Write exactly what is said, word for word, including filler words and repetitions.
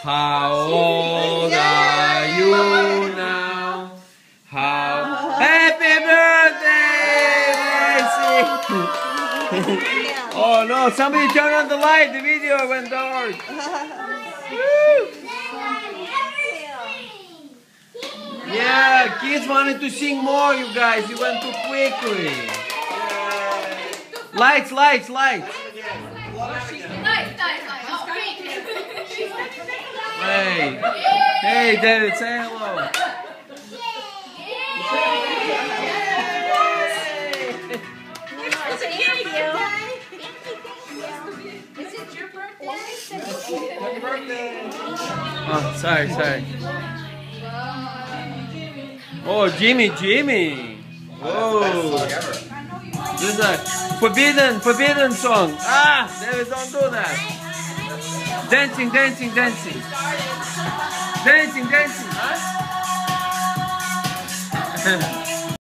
How old are you now? How happy birthday, Lacey! Oh no, somebody turn on the light, the video went dark. Yeah, kids wanted to sing more, you guys. You went too quickly. Lights, lights, lights. Hey, hey, David, say hello. Is it your birthday? Happy birthday. Oh, sorry, sorry. Oh, Jimmy, Jimmy. Oh. This is a forbidden, forbidden song. Ah, David, don't do that. Dancing, dancing, dancing. Dancing, dancing. Huh?